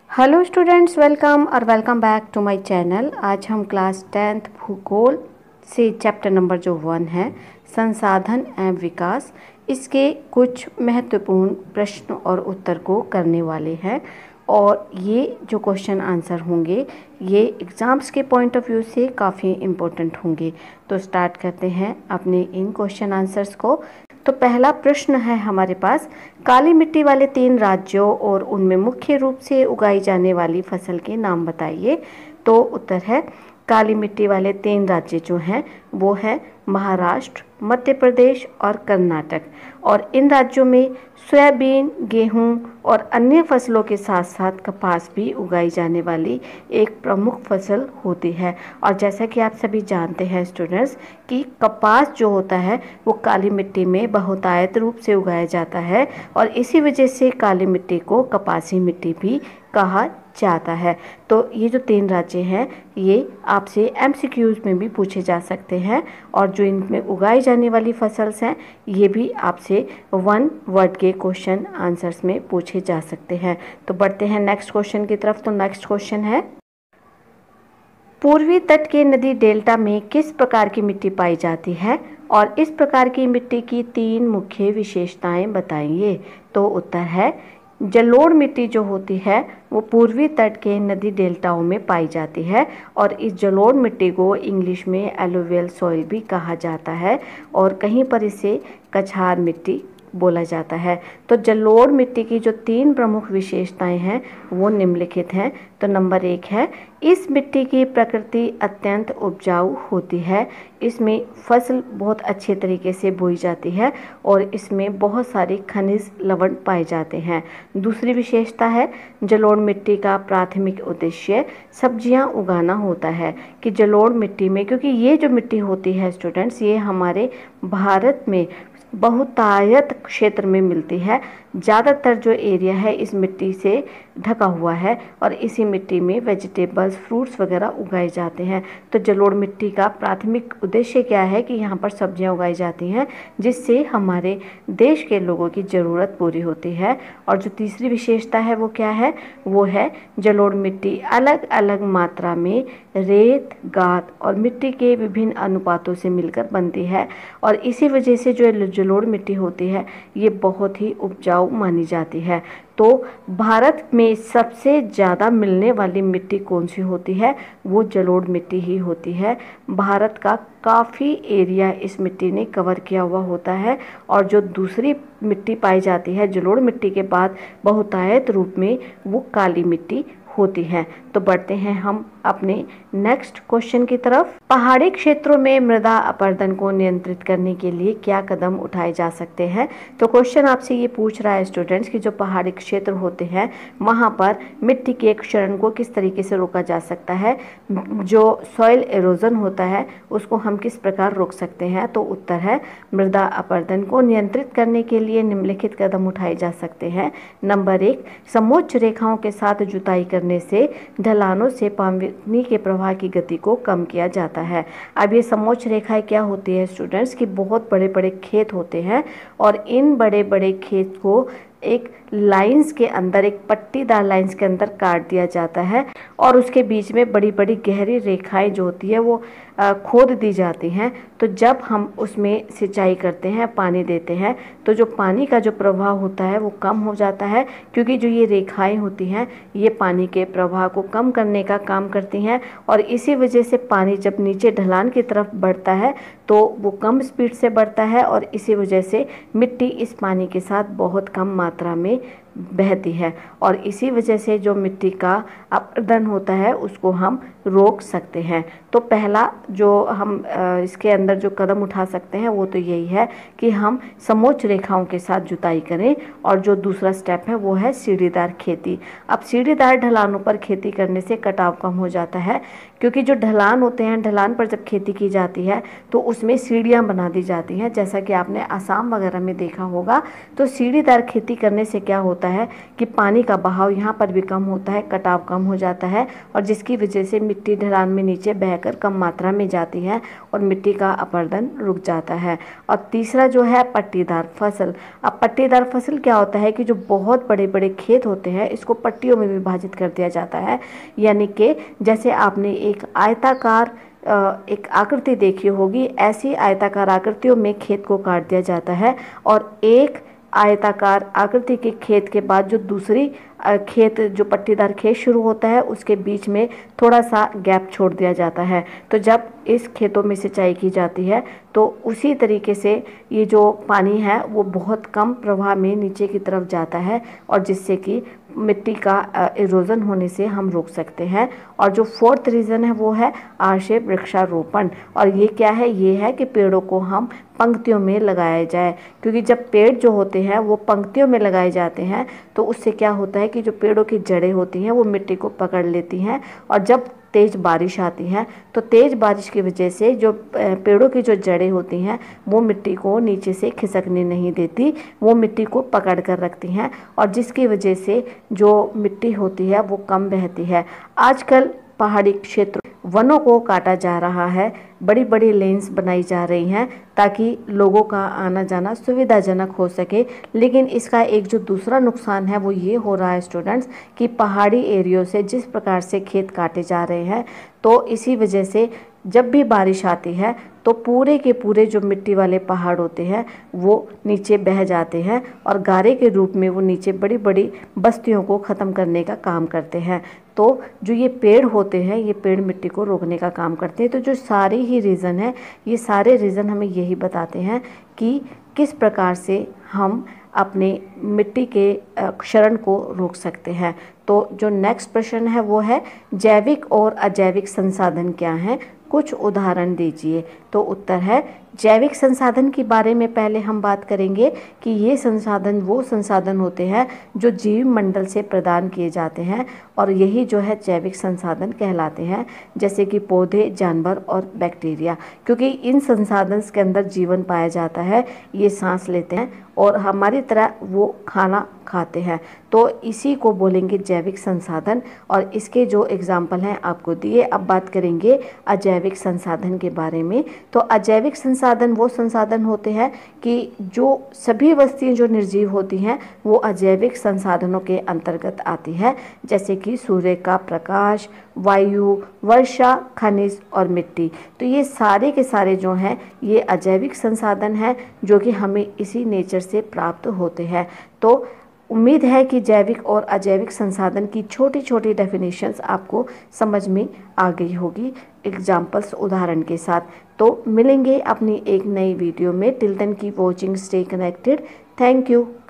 Hello students, welcome और welcome back to my channel. आज हम क्लास 10th भूगोल से चैप्टर नंबर जो 1 है संसाधन एवं विकास, इसके कुछ महत्वपूर्ण प्रश्न और उत्तर को करने वाले हैं। और ये जो क्वेश्चन आंसर होंगे ये एग्ज़ाम्स के पॉइंट ऑफ व्यू से काफ़ी इम्पोर्टेंट होंगे। तो स्टार्ट करते हैं अपने इन क्वेश्चन आंसर्स को। तो पहला प्रश्न है हमारे पास, काली मिट्टी वाले 3 राज्यों और उनमें मुख्य रूप से उगाई जाने वाली फसल के नाम बताइए। तो उत्तर है काली मिट्टी वाले 3 राज्य जो हैं वो है महाराष्ट्र, मध्य प्रदेश और कर्नाटक। और इन राज्यों में सोयाबीन, गेहूं और अन्य फसलों के साथ साथ कपास भी उगाई जाने वाली एक प्रमुख फसल होती है। और जैसा कि आप सभी जानते हैं स्टूडेंट्स कि कपास जो होता है वो काली मिट्टी में बहुतायत रूप से उगाया जाता है और इसी वजह से काली मिट्टी को कपासी मिट्टी भी कहा जाता है। तो ये जो 3 राज्य हैं ये आपसे एमसीक्यूज में भी पूछे जा सकते हैं और जो इनमें उगाई जाने वाली फसल्स हैं ये भी आपसे 1 वर्ड के क्वेश्चन आंसर्स में पूछे जा सकते हैं। तो बढ़ते हैं नेक्स्ट क्वेश्चन की तरफ। तो नेक्स्ट क्वेश्चन है, पूर्वी तट के नदी डेल्टा में किस प्रकार की मिट्टी पाई जाती है और इस प्रकार की मिट्टी की 3 मुख्य विशेषताएं बताइए। तो उत्तर है जलोढ़ मिट्टी जो होती है वो पूर्वी तट के नदी डेल्टाओं में पाई जाती है और इस जलोढ़ मिट्टी को इंग्लिश में एलुवियल सॉइल भी कहा जाता है और कहीं पर इसे कछार मिट्टी बोला जाता है। तो जलोढ़ मिट्टी की जो 3 प्रमुख विशेषताएं हैं वो निम्नलिखित हैं। तो नंबर 1 है, इस मिट्टी की प्रकृति अत्यंत उपजाऊ होती है, इसमें फसल बहुत अच्छे तरीके से बोई जाती है और इसमें बहुत सारे खनिज लवण पाए जाते हैं। दूसरी विशेषता है, जलोढ़ मिट्टी का प्राथमिक उद्देश्य सब्जियां उगाना होता है कि जलोढ़ मिट्टी में, क्योंकि ये जो मिट्टी होती है स्टूडेंट्स ये हमारे भारत में बहुतायत क्षेत्र में मिलती है। ज़्यादातर जो एरिया है इस मिट्टी से ढका हुआ है और इसी मिट्टी में वेजिटेबल्स, फ्रूट्स वगैरह उगाए जाते हैं। तो जलोढ़ मिट्टी का प्राथमिक उद्देश्य क्या है कि यहाँ पर सब्जियाँ उगाई जाती हैं जिससे हमारे देश के लोगों की ज़रूरत पूरी होती है। और जो तीसरी विशेषता है वो क्या है, वो है जलोढ़ मिट्टी अलग अलग मात्रा में रेत, गाद और मिट्टी के विभिन्न अनुपातों से मिलकर बनती है और इसी वजह से जो जलोढ़ मिट्टी होती है ये बहुत ही उपजाऊ मानी जाती है। तो भारत में सबसे ज़्यादा मिलने वाली मिट्टी कौन सी होती है, वो जलोढ़ मिट्टी ही होती है। भारत का काफ़ी एरिया इस मिट्टी ने कवर किया हुआ होता है और जो दूसरी मिट्टी पाई जाती है जलोढ़ मिट्टी के बाद बहुतायत रूप में वो काली मिट्टी होती है। तो बढ़ते हैं हम अपने नेक्स्ट क्वेश्चन की तरफ। पहाड़ी क्षेत्रों में मृदा अपरदन को नियंत्रित करने के लिए क्या कदम उठाए जा सकते हैं। तो क्वेश्चन आपसे ये पूछ रहा है स्टूडेंट्स कि जो पहाड़ी क्षेत्र होते हैं वहाँ पर मिट्टी के क्षरण को किस तरीके से रोका जा सकता है, जो सॉइल एरोजन होता है उसको हम किस प्रकार रोक सकते हैं। तो उत्तर है मृदा अपरदन को नियंत्रित करने के लिए निम्नलिखित कदम उठाए जा सकते हैं। नंबर 1, समोच्च रेखाओं के साथ जुताई करने से ढलानों से पानी के प्रवाह की गति को कम किया जाता है। अब ये समोच्च रेखाएं क्या होती है स्टूडेंट्स कि बहुत बड़े बड़े खेत होते हैं और इन बड़े बड़े खेत को एक लाइंस के अंदर, एक पट्टीदार लाइंस के अंदर काट दिया जाता है और उसके बीच में बड़ी बड़ी गहरी रेखाएं जो होती है वो खोद दी जाती हैं। तो जब हम उसमें सिंचाई करते हैं, पानी देते हैं, तो जो पानी का जो प्रवाह होता है वो कम हो जाता है क्योंकि जो ये रेखाएं होती हैं ये पानी के प्रवाह को कम करने का काम करती हैं और इसी वजह से पानी जब नीचे ढलान की तरफ बढ़ता है तो वो कम स्पीड से बढ़ता है और इसी वजह से मिट्टी इस पानी के साथ बहुत कम मात्रा में बहती है और इसी वजह से जो मिट्टी का अपरदन होता है उसको हम रोक सकते हैं। तो पहला जो हम इसके अंदर जो कदम उठा सकते हैं वो तो यही है कि हम समोच्च रेखाओं के साथ जुताई करें और जो दूसरा स्टेप है वो है सीढ़ीदार खेती। अब सीढ़ीदार ढलानों पर खेती करने से कटाव कम हो जाता है क्योंकि जो ढलान होते हैं, ढलान पर जब खेती की जाती है तो उसमें सीढ़ियाँ बना दी जाती हैं, जैसा कि आपने आसाम वगैरह में देखा होगा। तो सीढ़ीदार खेती करने से क्या होता होता है कि पानी का बहाव यहाँ पर भी कम होता है, कटाव कम हो जाता है और जिसकी वजह से मिट्टी ढलान में नीचे बहकर कम मात्रा में जाती है और मिट्टी का अपरदन रुक जाता है। और तीसरा जो है पट्टीदार फसल। अब पट्टीदार फसल क्या होता है कि जो बहुत बड़े बड़े खेत होते हैं इसको पट्टियों में विभाजित कर दिया जाता है, यानी कि जैसे आपने एक आयताकार एक आकृति देखी होगी, ऐसी आयताकार आकृतियों में खेत को काट दिया जाता है और एक आयताकार आकृति के खेत के बाद जो दूसरी खेत जो पट्टीदार खेत शुरू होता है उसके बीच में थोड़ा सा गैप छोड़ दिया जाता है। तो जब इस खेतों में सिंचाई की जाती है तो उसी तरीके से ये जो पानी है वो बहुत कम प्रवाह में नीचे की तरफ जाता है और जिससे कि मिट्टी का इरोजन होने से हम रोक सकते हैं। और जो फोर्थ रीज़न है वो है आश्रय वृक्षारोपण। और ये क्या है, ये है कि पेड़ों को हम पंक्तियों में लगाया जाए, क्योंकि जब पेड़ जो होते हैं वो पंक्तियों में लगाए जाते हैं तो उससे क्या होता है कि जो पेड़ों की जड़ें होती हैं वो मिट्टी को पकड़ लेती हैं और जब तेज़ बारिश आती है तो तेज़ बारिश की वजह से जो पेड़ों की जो जड़ें होती हैं वो मिट्टी को नीचे से खिसकने नहीं देती, वो मिट्टी को पकड़ कर रखती हैं और जिसकी वजह से जो मिट्टी होती है वो कम बहती है। आजकल पहाड़ी क्षेत्र वनों को काटा जा रहा है, बड़ी बड़ी लेन्स बनाई जा रही हैं ताकि लोगों का आना जाना सुविधाजनक हो सके। लेकिन इसका एक जो दूसरा नुकसान है वो ये हो रहा है स्टूडेंट्स कि पहाड़ी एरियो से जिस प्रकार से खेत काटे जा रहे हैं तो इसी वजह से जब भी बारिश आती है तो पूरे के पूरे जो मिट्टी वाले पहाड़ होते हैं वो नीचे बह जाते हैं और गारे के रूप में वो नीचे बड़ी बड़ी बस्तियों को ख़त्म करने का काम करते हैं। तो जो ये पेड़ होते हैं ये पेड़ मिट्टी को रोकने का काम करते हैं। तो जो सारे ही रीज़न है, ये सारे रीज़न हमें यही बताते हैं कि किस प्रकार से हम अपने मिट्टी के क्षरण को रोक सकते हैं। तो जो नेक्स्ट प्रश्न है वो है जैविक और अजैविक संसाधन क्या हैं, कुछ उदाहरण दीजिए। तो उत्तर है जैविक संसाधन के बारे में पहले हम बात करेंगे कि ये संसाधन वो संसाधन होते हैं जो जीव मंडल से प्रदान किए जाते हैं और यही जो है जैविक संसाधन कहलाते हैं, जैसे कि पौधे, जानवर और बैक्टीरिया, क्योंकि इन संसाधन के अंदर जीवन पाया जाता है, ये सांस लेते हैं और हमारी तरह वो खाना खाते हैं। तो इसी को बोलेंगे जैविक संसाधन और इसके जो एग्जाम्पल हैं आपको दिए। अब बात करेंगे अजैविक संसाधन के बारे में। तो अजैविक संसाधन वो संसाधन होते हैं कि जो सभी वस्तुएं जो निर्जीव होती हैं वो अजैविक संसाधनों के अंतर्गत आती है, जैसे कि सूर्य का प्रकाश, वायु, वर्षा, खनिज और मिट्टी। तो ये सारे के सारे जो हैं ये अजैविक संसाधन हैं जो कि हमें इसी नेचर से प्राप्त होते हैं। तो उम्मीद है कि जैविक और अजैविक संसाधन की छोटी छोटी डेफिनेशंस आपको समझ में आ गई होगी एग्जाम्पल्स उदाहरण के साथ। तो मिलेंगे अपनी एक नई वीडियो में। Till then keep watching, stay connected. Thank you.